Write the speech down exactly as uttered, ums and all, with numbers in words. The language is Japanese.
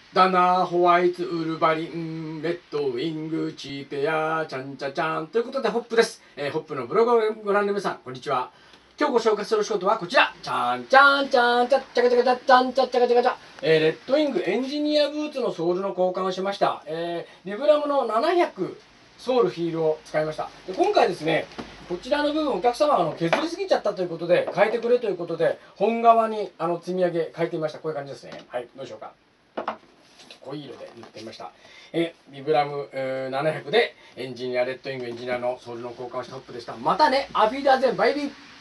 ダナー、ホワイト、ウルバリン、レッドウィング、チーペア、ちゃんちゃちゃんということでホップです。えー、ホップのブログをご覧の皆さん、こんにちは。今日ご紹介する仕事はこちら。ちゃんちゃんちゃんちゃっちゃかちゃかちゃちゃんちゃっちゃかちゃかちゃ。えー、レッドウィングエンジニアブーツのソールの交換をしました。えー、リブラムのななひゃくソールヒールを使いました。で今回ですね、こちらの部分お客様があの削りすぎちゃったということで変えてくれということで本革にあの積み上げ変えてみました。こういう感じですね。はい、どうでしょうか。濃い色で塗ってみました。えー、ビブラム、えー、ななひゃくでエンジニアレッドウィングエンジニアのソールの交換をしたホップでした。またね、アフィダーゼンバイビー。